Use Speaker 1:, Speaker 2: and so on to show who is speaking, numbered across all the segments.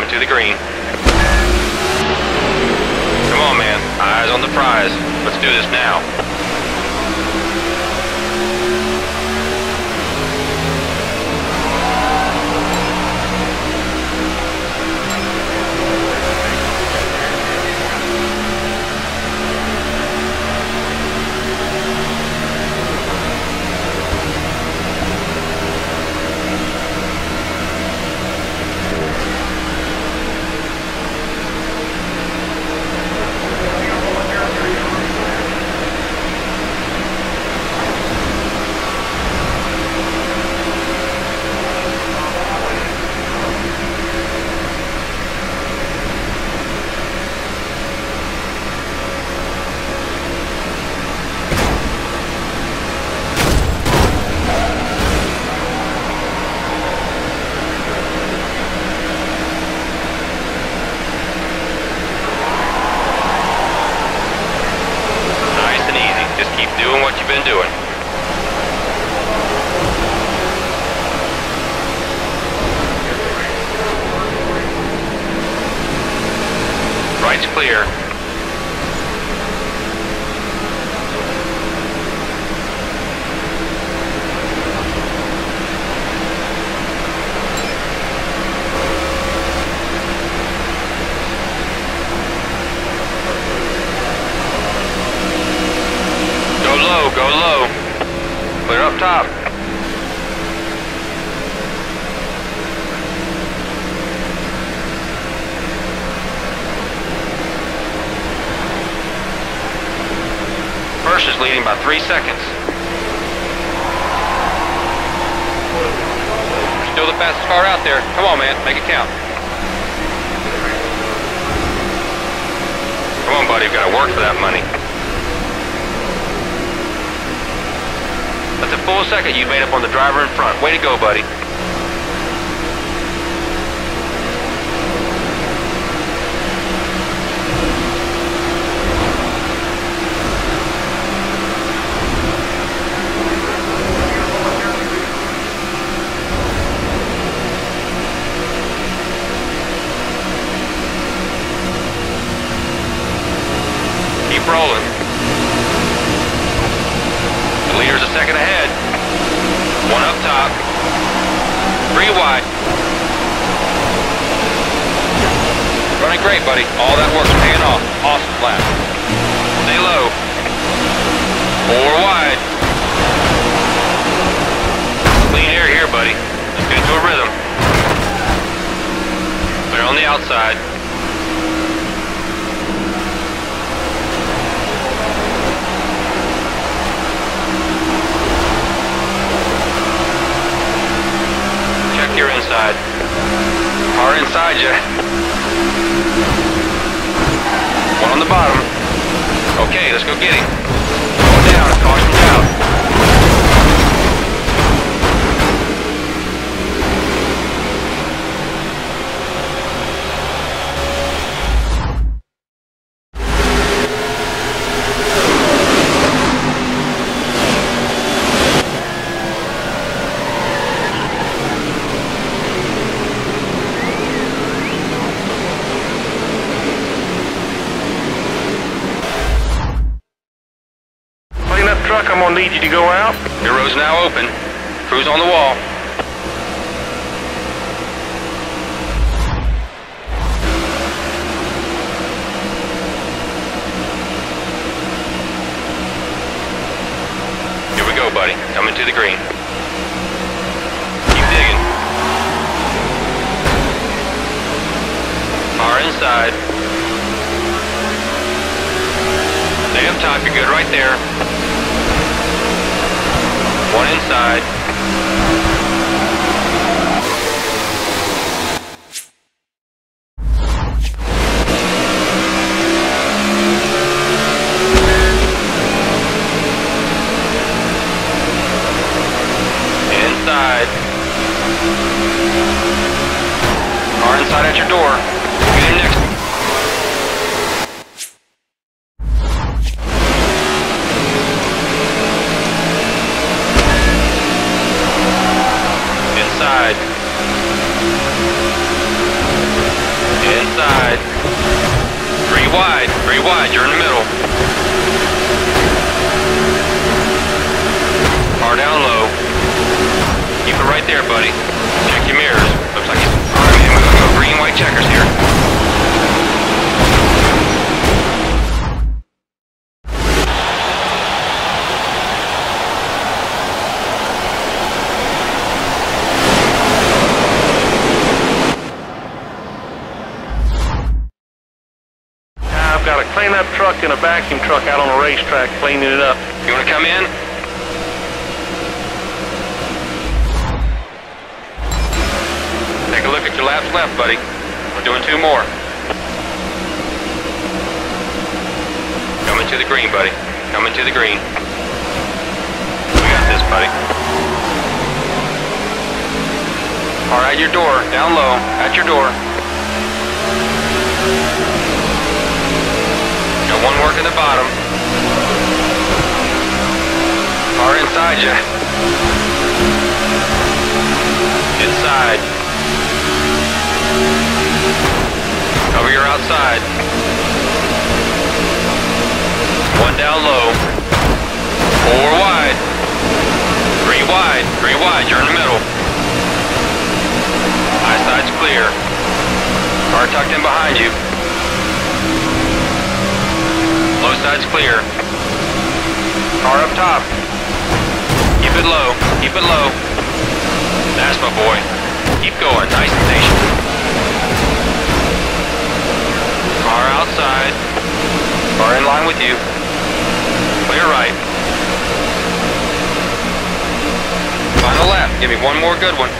Speaker 1: coming to the green. Come on, man. Eyes on the prize. Let's do this now. Doing what you've been doing. Right's clear. Go low. Clear up top. First is leading by 3 seconds. Still the fastest car out there. Come on, man. Make it count. Come on, buddy. You've got to work for that money. That's a full second you've made up on the driver in front. Way to go, buddy. Keep rolling. The leader's a second ahead. One up top. 3 wide. Running great, buddy. All that work's paying off. Awesome lap. Stay low. 4 wide. Clean air here, buddy. Let's get into a rhythm. Clear on the outside. You're inside. Car inside you. One on the bottom. Okay, let's go get him. Going down, caution's out.
Speaker 2: Truck, I'm gonna need you to go out.
Speaker 1: Your road's now open. Crew's on the wall. Here we go, buddy. Coming to the green. Keep digging. Car inside. Stay up top, you're good right there. One inside. Inside. Car inside at your door. Get in next. Inside. wide, 3 wide, you're in the middle. Car down low. Keep it right there, buddy. Check your mirrors. Looks like it's... Alright, man, we're gonna go green, white checkers here.
Speaker 2: I've got a cleanup truck and a vacuum truck out on the racetrack cleaning it up.
Speaker 1: You wanna come in? Take a look at your laps left, buddy. We're doing 2 more. Coming to the green, buddy. Coming to the green. We got this, buddy. Alright, your door. Down low. At your door. Got 1 working the bottom. Car inside you. Inside. Cover your outside. 1 down low. 4 wide. 3 wide. 3 wide. You're in the middle. High side's clear. Car tucked in behind you. Low side's clear. Car up top. Keep it low. Keep it low. That's my boy. Keep going. Nice and patient. Car outside. Car in line with you. Clear right. Final lap. Give me 1 more good one.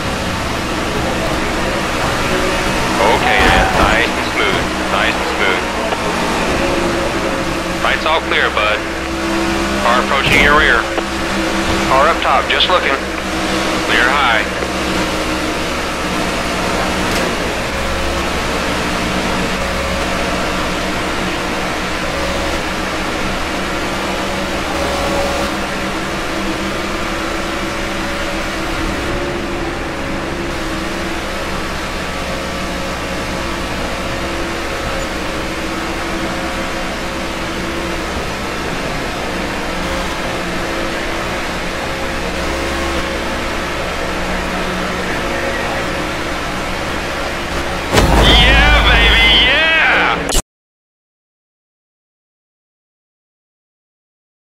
Speaker 1: Okay, man. Nice and smooth. Nice and smooth. Right's all clear, bud. Car approaching your rear. Car up top, just looking. Clear high.